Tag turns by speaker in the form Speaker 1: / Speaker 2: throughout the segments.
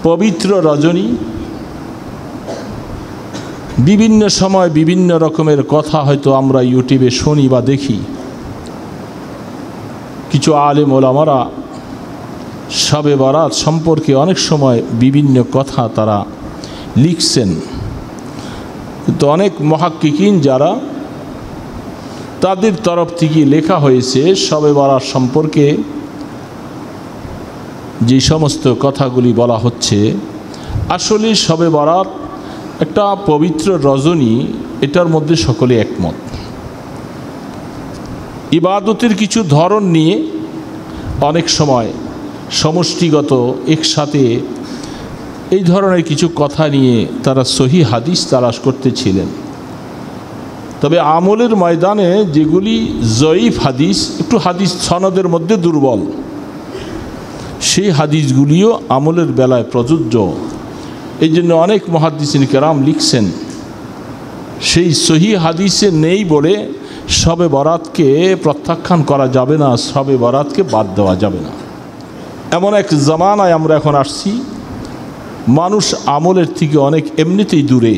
Speaker 1: পবিত্র রজনী, বিভিন্ন সময় বিভিন্ন রকমের কথা হয়তো আমরা ইউটিউবে শুনি বা দেখি। কিছু আলেম ওলামারা শবে বরাত সম্পর্কে অনেক সময় বিভিন্ন কথা তারা লিখছেন। তো অনেক মুহাক্কিকিন যারা, তাদের তরফ থেকে লেখা হয়েছে শবে বরাত সম্পর্কে যে সমস্ত কথাগুলি বলা হচ্ছে, আসলে শবে বরাত একটা পবিত্র রজনী, এটার মধ্যে সকলে একমত। ইবাদতের কিছু ধরন নিয়ে অনেক সময় সমষ্টিগত একসাথে এই ধরনের কিছু কথা নিয়ে তারা সহি হাদিস তালাশ করতেছিলেন। তবে আমলের ময়দানে যেগুলি জয়ীফ হাদিস, একটু হাদিস সনদের মধ্যে দুর্বল, সেই হাদিসগুলিও আমলের বেলায় প্রযোজ্য। এই জন্য অনেক মুহাদ্দিসিন কেরাম লিখছেন, সেই সহি হাদিসে নেই বলে শবে বরাতকে প্রত্যাখ্যান করা যাবে না, শবে বরাতকে বাদ দেওয়া যাবে না। এমন এক জামানায় আমরা এখন আসছি, মানুষ আমলের থেকে অনেক এমনিতেই দূরে।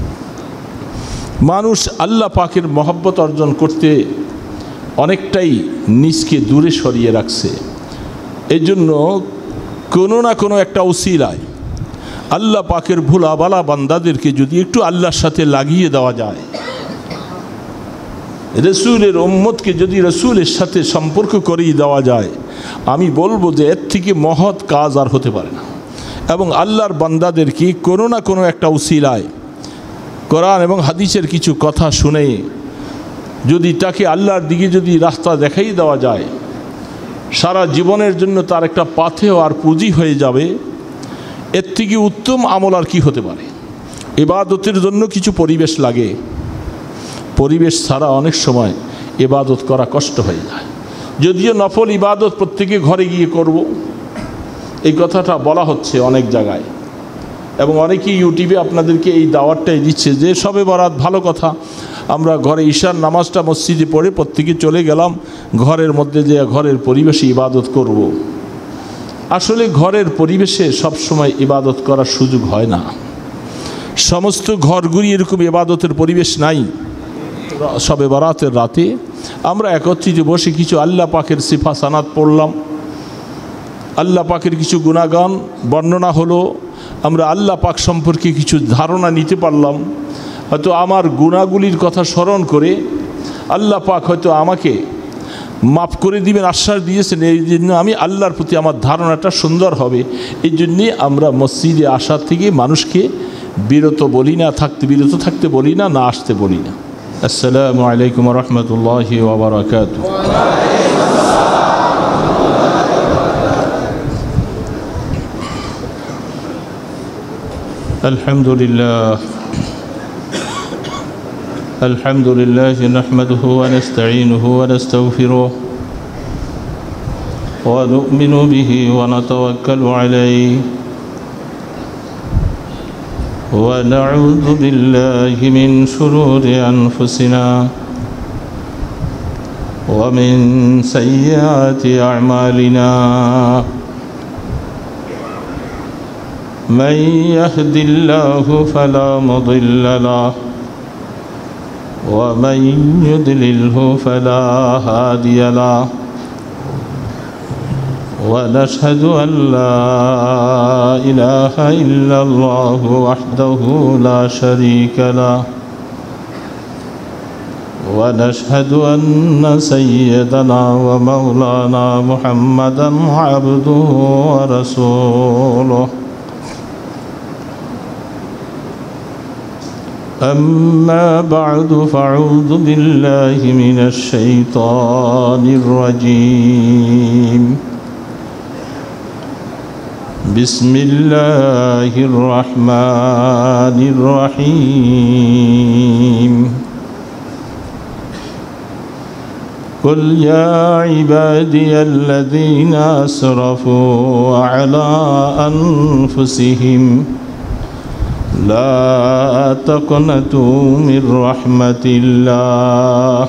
Speaker 1: মানুষ আল্লাহ পাকের মহব্বত অর্জন করতে অনেকটাই নিজকে দূরে সরিয়ে রাখছে। এই জন্য কোনো না কোনো একটা উসিলায় আল্লাহ পাকের ভুলাবালা বান্দাদেরকে যদি একটু আল্লাহর সাথে লাগিয়ে দেওয়া যায়, রসুলের উম্মতকে যদি রসুলের সাথে সম্পর্ক করিয়ে দেওয়া যায়, আমি বলবো যে এর থেকে মহৎ কাজ আর হতে পারে না। এবং আল্লাহর বান্দাদেরকে কোনো না কোনো একটা উসিলায় কোরআন এবং হাদিসের কিছু কথা শুনে যদি তাকে আল্লাহর দিকে যদি রাস্তা দেখাই দেওয়া যায়, সারা জীবনের জন্য তার একটা পাথেয় আর পুঁজি হয়ে যাবে। এর থেকে উত্তম আমল আর কি হতে পারে? ইবাদতের জন্য কিছু পরিবেশ লাগে, পরিবেশ ছাড়া অনেক সময় ইবাদত করা কষ্ট হয়ে যায়। যদিও নফল ইবাদত প্রত্যেকে ঘরে গিয়ে করব, এই কথাটা বলা হচ্ছে অনেক জায়গায়, এবং অনেকেই ইউটিউবে আপনাদেরকে এই দাওয়াতটাই দিচ্ছে যে শবে বরাত ভালো কথা, আমরা ঘরে ঈশার নামাজটা মসজিদে পড়ে প্রত্যেকে চলে গেলাম ঘরের মধ্যে, যে ঘরের পরিবেশে ইবাদত করব। আসলে ঘরের পরিবেশে সবসময় ইবাদত করার সুযোগ হয় না। সমস্ত ঘরগুলি এরকম ইবাদতের পরিবেশ নাই। শবে বরাতের রাতে আমরা একত্রিত বসে কিছু আল্লাহ পাকের সিফা সানাত পড়লাম, আল্লাহ পাকের কিছু গুণাগান বর্ণনা হলো, আমরা আল্লাহ পাক সম্পর্কে কিছু ধারণা নিতে পারলাম। হয়তো আমার গুণাগুলির কথা স্মরণ করে আল্লাহ পাক হয়তো আমাকে মাফ করে দিবেন, আশ্বাস দিয়েছেন। এই জন্য আমি আল্লাহর প্রতি আমার ধারণাটা সুন্দর হবে। এই জন্যে আমরা মসজিদে আসার থেকে মানুষকে বিরত থাকতে বলি না, না আসতে বলি না। আসসালামু আলাইকুম ওয়া রাহমাতুল্লাহি ওয়া বারাকাতুহু। আলহামদুলিল্লাহ নাহমাদুহু ওয়া নাস্তাঈনুহু ওয়া নাস্তাগফিরুহু ওয়া নু'মিনু বিহি ওয়া নাতাওয়াক্কালু আলাইহি ওয়া নাউযু বিল্লাহি মিন শুরুরি আনফুসিনা ওয়া মিন সাইয়্যাতি আ'মালিনা। من يهد الله فلا مضل له ومن يضلله فلا هادي له ونشهد أن لا إله إلا الله وحده لا شريك له ونشهد أن سيدنا ومولانا محمدا عبده ورسوله. أما بعد فأعوذ بالله من الشيطان الرجيم. بسم الله الرحمن الرحيم. قل يا عبادي الذين أسرفوا على أنفسهم لا تقنطوا من رحمة الله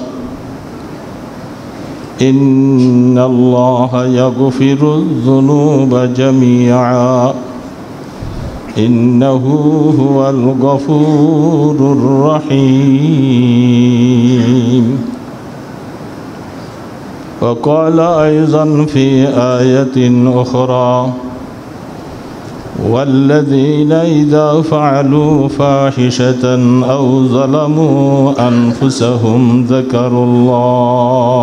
Speaker 1: إن الله يغفر الذنوب جميعا إنه هو الغفور الرحيم. وقال أيضا في آية أخرى: والذين إذا فعلوا فاحشة أو ظلموا أنفسهم ذكروا الله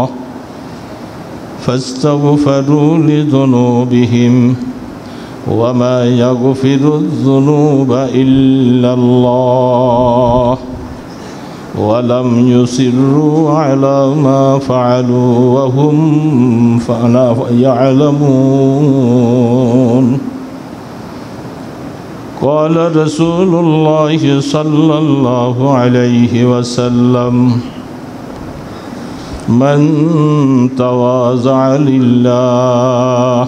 Speaker 1: فاستغفروا لذنوبهم وما يغفر الذنوب إلا الله ولم يصروا على ما فعلوا وهم يعلمون. قال رسول الله صلى الله عليه وسلم: من تواضع لله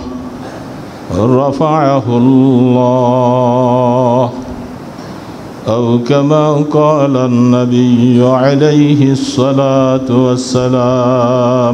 Speaker 1: رفعه الله، أو كما قال النبي عليه الصلاة والسلام.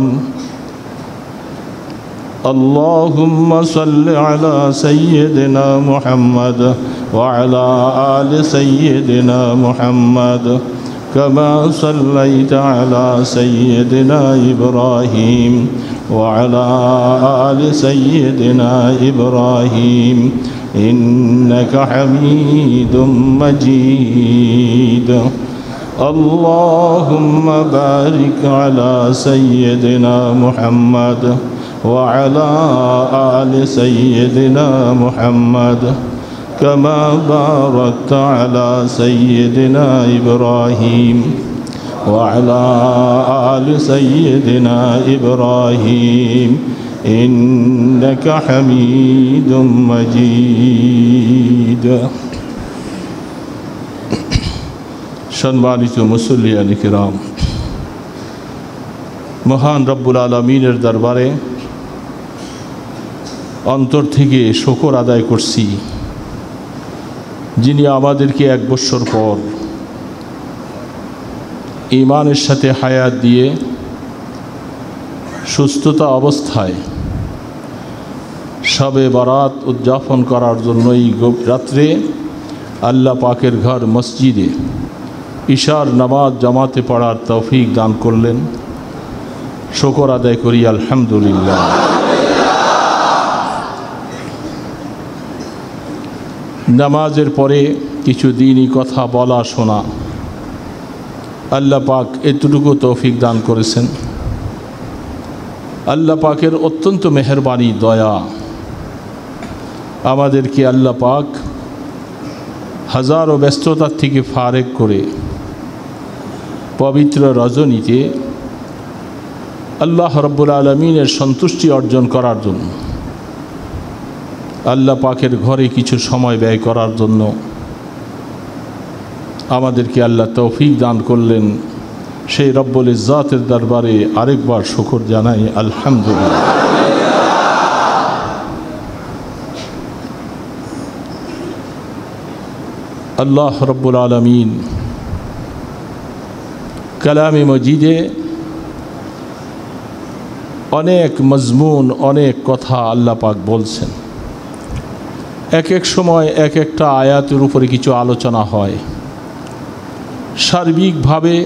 Speaker 1: اللهم صل على سيدنا محمد وعلى آل سيدنا محمد كما صليت على سيدنا إبراهيم وعلى آل سيدنا إبراهيم إنك حميد مجيد. اللهم بارك على سيدنا محمد وعلى آل سيدنا محمد كما باركت على سيدنا إبراهيم وعلى آل سيدنا إبراهيم إنك حميد مجيد. সম্মানিত মুসল্লিয়ান কিরাম, মহান রব্বুল আলামিনের দরবারে অন্তর থেকে শুকর আদায় করছি, যিনি আমাদেরকে 1 বছর পর ঈমানের সাথে হায়াত দিয়ে সুস্থতা অবস্থায় শবে বরাত উদযাপন করার জন্য এই রাত্রে আল্লাহ পাকের ঘর মসজিদে ইশার নামাজ জামাতে পড়ার তৌফিক দান করলেন। শুকর আদায় করি আলহামদুলিল্লাহ। নামাজের পরে কিছু দিনই কথা বলা শোনা আল্লাহ পাক এতটুকু তৌফিক দান করেছেন। আল্লাহ পাকের অত্যন্ত মেহেরবানি দয়া, আমাদেরকে আল্লাহ পাক হাজারো ব্যস্ততার থেকে ফারেক করে পবিত্র রজনীতে আল্লাহ রব্বুল আলমিনের সন্তুষ্টি অর্জন করার জন্য, আল্লাহ পাকের ঘরে কিছু সময় ব্যয় করার জন্য আমাদেরকে আল্লাহ তৌফিক দান করলেন। সেই রব্বুল ইজ্জাতের দরবারে আরেকবার শুকর জানাই আলহামদুলিল্লাহ। আল্লাহ রব্বুল আলমিন কালামে মজিদে অনেক মজমুন, অনেক কথা আল্লাহ পাক বলছেন। এক এক সময় এক একটা আয়াতের উপরে কিছু আলোচনা হয়। সার্বিকভাবে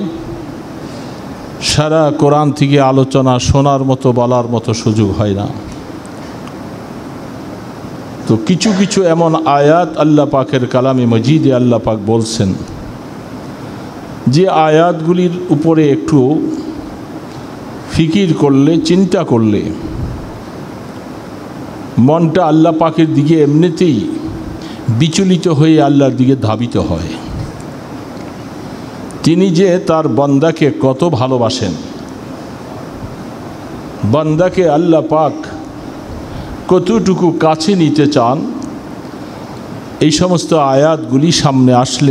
Speaker 1: সারা কোরআন থেকে আলোচনা শোনার মতো, বলার মতো সুযোগ হয় না। তো কিছু কিছু এমন আয়াত আল্লাহ পাকের কালামে মজিদে আল্লাহ পাক বলছেন, যে আয়াতগুলির উপরে একটু ফিকির করলে, চিন্তা করলে মনটা আল্লাহ পাকের দিকে এমনিতেই বিচলিত হয়ে আল্লাহর দিকে ধাবিত হয়। তিনি যে তার বান্দাকে কত ভালোবাসেন, বান্দাকে আল্লাহ পাক কতটুকু কাছে নিতে চান, এই সমস্ত আয়াতগুলি সামনে আসলে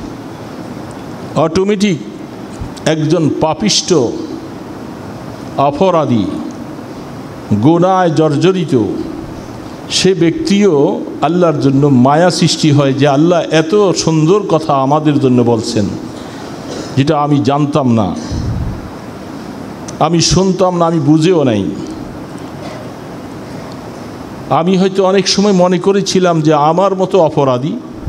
Speaker 1: অটোমেটিক একজন পাপিষ্ট, অপরাধী, গুনায় জর্জরিত সে ব্যক্তিও আল্লাহর জন্য মায়া সৃষ্টি হয়, যে আল্লাহ এত সুন্দর কথা আমাদের জন্য বলছেন, যেটা আমি জানতাম না, আমি শুনতাম না, আমি বুঝেও নাই। আমি হয়তো অনেক সময় মনে করেছিলাম যে আমার মতো অপরাধী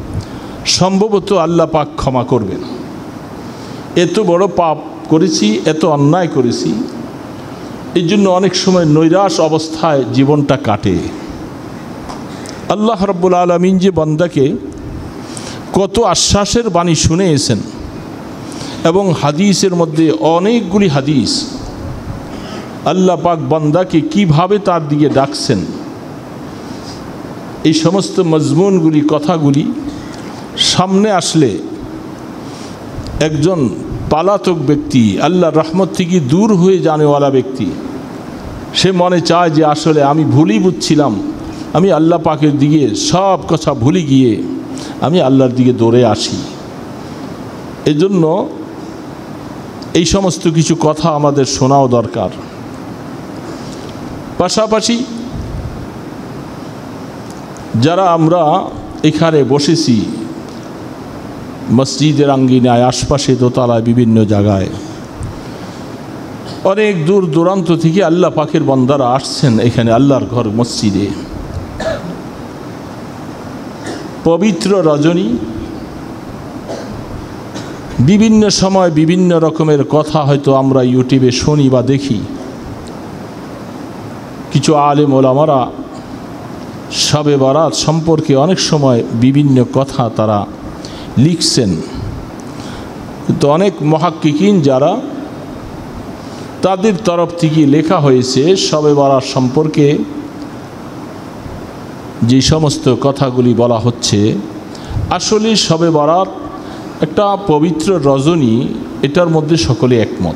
Speaker 1: সম্ভবত আল্লাহ পাক ক্ষমা করবেন। এত বড় পাপ করেছি, এত অন্যায় করেছি, এই জন্য অনেক সময় নৈরাশ অবস্থায় জীবনটা কাটে। আল্লাহ রাব্বুল আলামিন যে বান্দাকে কত আশ্বাসের বাণী শুনিয়েছেন, এবং হাদিসের মধ্যে অনেকগুলি হাদিস আল্লাহ পাক বান্দাকে কিভাবে তার দিকে ডাকছেন, এই সমস্ত মজমুনগুলি, কথাগুলি সামনে আসলে একজন পালাতক ব্যক্তি, আল্লাহর রহমত থেকে দূর হয়ে জানেওয়ালা ব্যক্তি, সে মনে চায় যে আসলে আমি ভুলই বুঝছিলাম, আমি আল্লাহ পাকের দিকে সব কথা ভুলে গিয়ে আমি আল্লাহর দিকে দৌড়ে আসি। এজন্য এই সমস্ত কিছু কথা আমাদের শোনাও দরকার। পাশাপাশি যারা আমরা এখানে বসেছি মসজিদের আঙ্গিনায়, আশপাশে, দোতলায়, বিভিন্ন জায়গায়, অনেক দূর দূরান্ত থেকে আল্লাহ পাকের বান্দারা আসছেন এখানে আল্লাহর ঘর মসজিদে। পবিত্র রজনী, বিভিন্ন সময় বিভিন্ন রকমের কথা হয়তো আমরা ইউটিউবে শুনি বা দেখি। কিছু আলেম ওলামারা শবে বরাত সম্পর্কে অনেক সময় বিভিন্ন কথা তারা লিখছেন, কিন্তু অনেক মুহাক্কিকিন যারা, তাদের তরফ থেকে লেখা হয়েছে শবে বরাত সম্পর্কে যে সমস্ত কথাগুলি বলা হচ্ছে, আসলে শবে বরাত একটা পবিত্র রজনী, এটার মধ্যে সকলে একমত।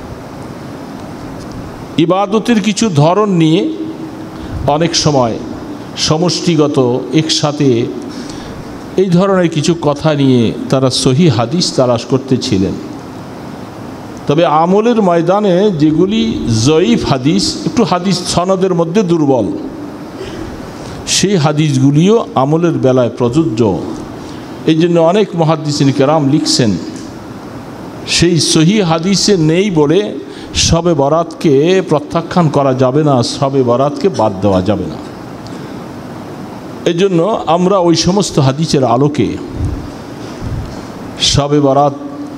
Speaker 1: ইবাদতের কিছু ধরন নিয়ে অনেক সময় সমষ্টিগত একসাথে এই ধরনের কিছু কথা নিয়ে তারা সহি হাদিস তালাশ করতেছিলেন। তবে আমলের ময়দানে যেগুলি জয়ীফ হাদিস, একটু হাদিস সনদের মধ্যে দুর্বল, সেই হাদিসগুলিও আমলের বেলায় প্রযোজ্য। এই জন্য অনেক মুহাদ্দিসিন কেরাম লিখছেন, সেই সহি হাদিসে নেই বলে শবে বরাতকে প্রত্যাখ্যান করা যাবে না, শবে বরাতকে বাদ দেওয়া যাবে না। এই জন্য আমরা ওই সমস্ত হাদিসের আলোকে শবে বরাত,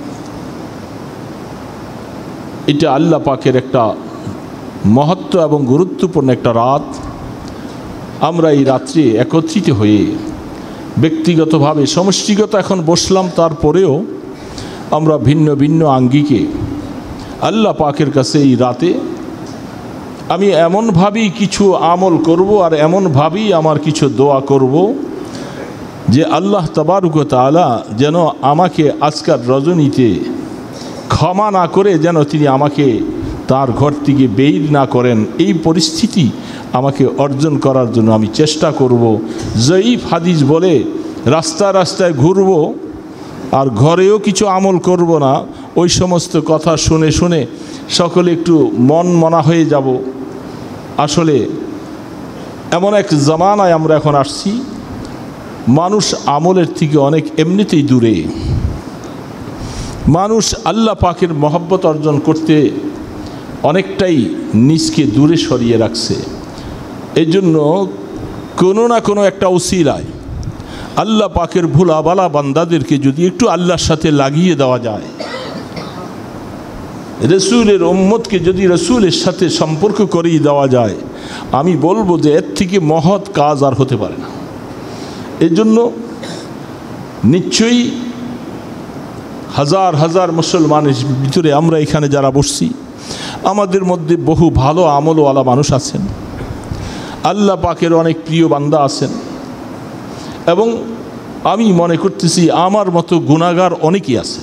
Speaker 1: এটা আল্লাহ পাকের একটা মহত্ব এবং গুরুত্বপূর্ণ একটা রাত, আমরা এই রাত্রে একত্রিত হয়ে ব্যক্তিগতভাবে, সমষ্টিগত এখন বসলাম, তারপরেও আমরা ভিন্ন ভিন্ন আঙ্গিকে আল্লাহ পাকের কাছে এই রাতে আমি এমনভাবেই কিছু আমল করব, আর এমনভাবেই আমার কিছু দোয়া করব যে আল্লাহ তাবারক ওয়া তাআলা যেন আমাকে আজকের রজনীতে ক্ষমা না করে যেন তিনি আমাকে তার ঘর থেকে বের না করেন। এই পরিস্থিতি আমাকে অর্জন করার জন্য আমি চেষ্টা করব। জয়ীফ হাদিস বলে রাস্তায় রাস্তায় ঘুরব আর ঘরেও কিছু আমল করব না, ওই সমস্ত কথা শুনে শুনে সকলে একটু মন মনা হয়ে যাব। আসলে এমন এক জামানায় আমরা এখন আসছি, মানুষ আমলের থেকে অনেক এমনিতেই দূরে। মানুষ আল্লাহ পাকের মহব্বত অর্জন করতে অনেকটাই নিজকে দূরে সরিয়ে রাখছে। এই জন্য কোনো না কোনো একটা উসিলায় আল্লাহ পাকের ভুলাবালা বান্দাদেরকে যদি একটু আল্লাহর সাথে লাগিয়ে দেওয়া যায়, রসুলের উম্মতকে যদি রসুলের সাথে সম্পর্ক করিয়ে দেওয়া যায়, আমি বলবো যে এর থেকে মহৎ কাজ আর হতে পারে না। এই জন্য নিশ্চয়ই হাজার হাজার মুসলমানের ভিতরে আমরা এখানে যারা বসছি, আমাদের মধ্যে বহু ভালো আমলওয়ালা মানুষ আছেন, আল্লাহ পাকের অনেক প্রিয় বান্দা আছেন, এবং আমি মনে করতেছি আমার মতো গুনাহগার অনেকেই আছে।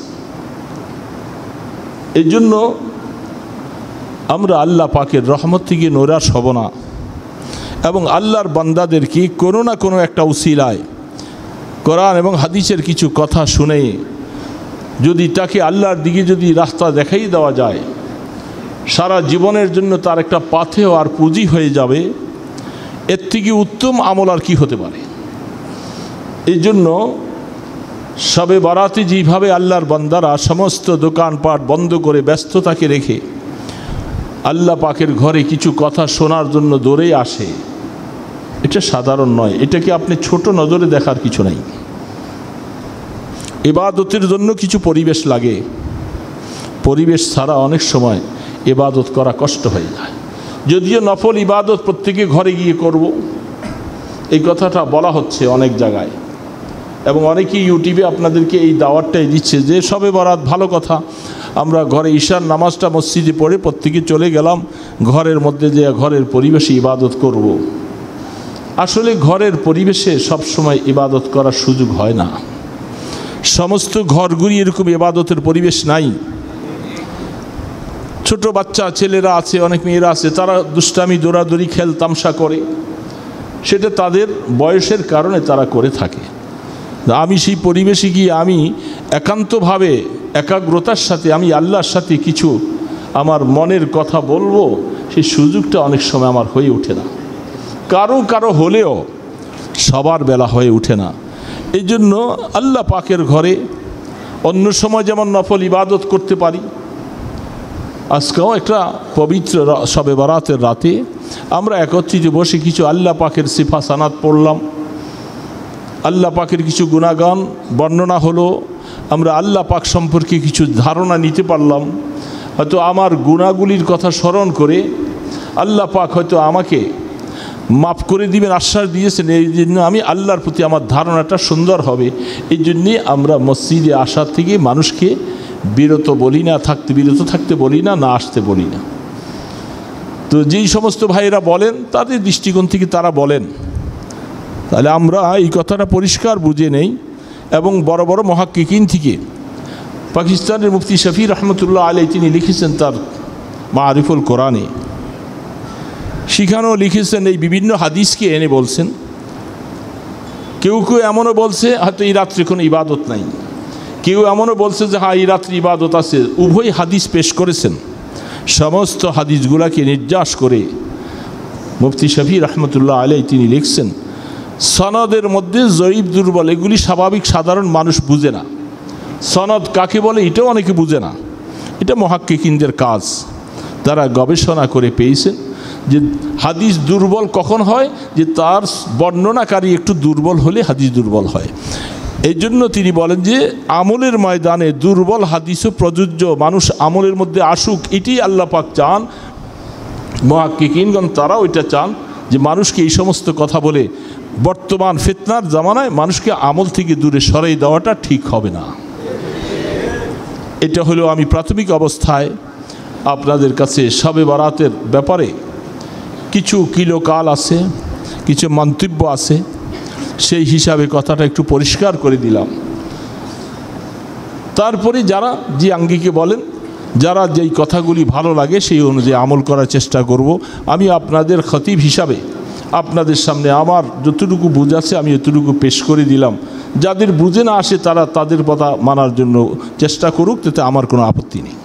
Speaker 1: এই জন্য আমরা আল্লাহ পাকের রহমত থেকে নৈরাশ হব না, এবং আল্লাহর বান্দাদেরকে কোনো না কোনো একটা উসিলায় কোরআন এবং হাদিসের কিছু কথা শুনে যদি তাকে আল্লাহর দিকে যদি রাস্তা দেখাই দেওয়া যায়, সারা জীবনের জন্য তার একটা পাথেয় আর পুঁজি হয়ে যাবে। এর থেকে উত্তম আমল আর কি হতে পারে? এই জন্য শবে বরাতে যেভাবে আল্লাহর বান্দারা সমস্ত দোকানপাট বন্ধ করে ব্যস্ততাকে রেখে আল্লাহ পাকের ঘরে কিছু কথা শোনার জন্য দৌড়ে আসে, এটা সাধারণ নয়। এটাকে আপনি ছোট নজরে দেখার কিছু নাই। ইবাদতের জন্য কিছু পরিবেশ লাগে, পরিবেশ ছাড়া অনেক সময় ইবাদত করা কষ্ট হয়ে যায়। যদিও নফল ইবাদত প্রত্যেকে ঘরে গিয়ে করব, এই কথাটা বলা হচ্ছে অনেক জায়গায়, এবং অনেকেই ইউটিউবে আপনাদেরকে এই দাওয়াতটাই দিচ্ছে যে শবে বরাত ভালো কথা, আমরা ঘরে ঈশার নামাজটা মসজিদে পড়ে প্রত্যেকে চলে গেলাম ঘরের মধ্যে, যে ঘরের পরিবেশে ইবাদত করব। আসলে ঘরের পরিবেশে সবসময় ইবাদত করার সুযোগ হয় না, সমস্ত ঘরগুলি এরকম ইবাদতের পরিবেশ নাই। ছোট বাচ্চা ছেলেরা আছে, অনেক মেয়েরা আছে, তারা দুষ্টামি দৌড়াদৌড়ি খেল তামসা করে, সেটা তাদের বয়সের কারণে তারা করে থাকে। আমি সেই পরিবেশে গিয়ে আমি একান্তভাবে একাগ্রতার সাথে আমি আল্লাহর সাথে কিছু আমার মনের কথা বলবো, সেই সুযোগটা অনেক সময় আমার হয়ে ওঠে না, কারো কারো হলেও সবার বেলা হয়ে ওঠে না। এই জন্য আল্লাহ পাকের ঘরে অন্য সময় যেমন নফল ইবাদত করতে পারি, আজকেও একটা পবিত্র শবে বরাতের রাতে আমরা একত্রিত বসে কিছু আল্লাহ পাকের সিফা সানাত পড়লাম, আল্লাহ পাকের কিছু গুণাগান বর্ণনা হলো, আমরা আল্লাহ পাক সম্পর্কে কিছু ধারণা নিতে পারলাম। হয়তো আমার গুণাগুলির কথা স্মরণ করে আল্লাহ পাক হয়তো আমাকে মাফ করে দিবেন, আশ্বাস দিয়েছেন। এই জন্য আমি আল্লাহর প্রতি আমার ধারণাটা সুন্দর হবে, এই জন্যে আমরা মসজিদে আসার থেকে মানুষকে বিরত থাকতে বলি না, না আসতে বলি না। তো যেই সমস্ত ভাইয়েরা বলেন তাদের দৃষ্টিকোণ থেকে তারা বলেন, তাহলে আমরা এই কথাটা পরিষ্কার বুঝে নেই। এবং বড় বড় মুহাক্কিকিন থেকে পাকিস্তানের মুফতি শফি রহমতুল্লাহ আলাইহি তিনি লিখেছেন তার মারিফুল কোরআনে, সেখানেও লিখেছেন এই বিভিন্ন হাদিসকে এনে বলছেন। কেউ কেউ এমনও বলছে হয়তো এই রাত্রে কোনো ইবাদত নাই, কেউ এমনও বলছে যে হ্যাঁ এই রাত্রে ইবাদত আছে। উভয় হাদিস পেশ করেছেন, সমস্ত হাদিসগুলাকে নির্যাস করে মুফতি শফি রহমতুল্লাহ আলাইহি তিনি লিখছেন সনদের মধ্যে জয়ীফ দুর্বল এগুলি স্বাভাবিক সাধারণ মানুষ বুঝে না। সনদ কাকে বলে এটাও অনেকে বুঝে না, এটা মুহাক্কিকিনদের কাজ। তারা গবেষণা করে পেয়েছেন যে হাদিস দুর্বল কখন হয়, যে তার বর্ণনাকারী একটু দুর্বল হলে হাদিস দুর্বল হয়। এই জন্য তিনি বলেন যে আমলের ময়দানে দুর্বল হাদিসও প্রযোজ্য, মানুষ আমলের মধ্যে আসুক, এটি আল্লাহ পাক চান। মুহাক্কিকিনগণ তারা ওইটা চান যে মানুষকে এই সমস্ত কথা বলে বর্তমান ফিতনার জামানায় মানুষকে আমল থেকে দূরে সরাই দেওয়াটা ঠিক হবে না। এটা হলো আমি প্রাথমিক অবস্থায় আপনাদের কাছে শবে বরাতের ব্যাপারে কিছু কিলোকাল আছে, কিছু মন্তব্য আছে, সেই হিসাবে কথাটা একটু পরিষ্কার করে দিলাম। তারপরে যারা যে আঙ্গিকে বলেন, যারা যেই কথাগুলি ভালো লাগে সেই অনুযায়ী আমল করার চেষ্টা করব। আমি আপনাদের খতিব হিসাবে আপনাদের সামনে আমার যতটুকু বুঝ আছে আমি এতটুকু পেশ করে দিলাম। যাদের বুঝে না আসে তারা তাদের কথা মানার জন্য চেষ্টা করুক, তাতে আমার কোনো আপত্তি নেই।